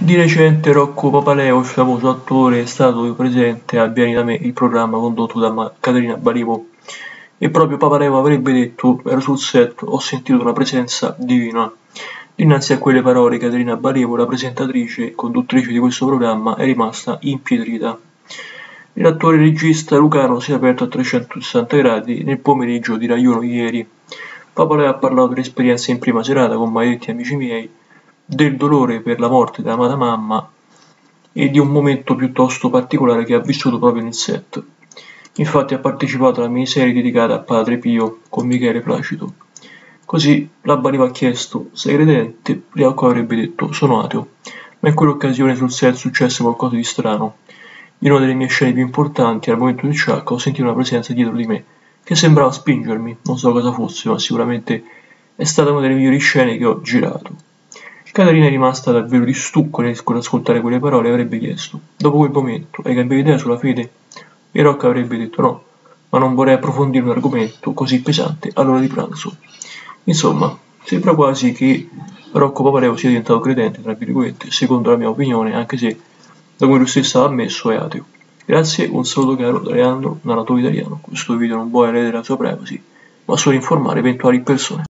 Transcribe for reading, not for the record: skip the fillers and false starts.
Di recente Rocco Papaleo, il famoso attore, è stato presente a Vieni da me, il programma condotto da Caterina Barivo, e proprio Papaleo avrebbe detto: ero sul set, ho sentito una presenza divina. Dinanzi a quelle parole Caterina Barivo, la presentatrice e conduttrice di questo programma, è rimasta impietrita. L'attore regista lucano si è aperto a 360 gradi nel pomeriggio di Rai 1 ieri. Papaleo ha parlato dell'esperienza in prima serata con Maledetti Amici Miei, del dolore per la morte dell'amata mamma e di un momento piuttosto particolare che ha vissuto proprio nel set. Infatti ha partecipato alla miniserie dedicata a Padre Pio con Michele Placido. Così la Bariva ha chiesto: sei credente? Rocco avrebbe detto: sono ateo, ma in quell'occasione sul set successe qualcosa di strano. In una delle mie scene più importanti, al momento del sciacco, ho sentito una presenza dietro di me che sembrava spingermi, non so cosa fosse, ma sicuramente è stata una delle migliori scene che ho girato. Caterina è rimasta davvero di stucco nell'ascoltare quelle parole e avrebbe chiesto: dopo quel momento hai cambiato idea sulla fede? E Rocco avrebbe detto: no, ma non vorrei approfondire un argomento così pesante all'ora di pranzo. Insomma, sembra quasi che Rocco Papaleo sia diventato credente, tra virgolette, secondo la mia opinione, anche se, da come lui stesso ha ammesso, è ateo. Grazie, un saluto caro da Leandro, narratore italiano. Questo video non vuole ledere la sua privacy, ma solo informare eventuali persone.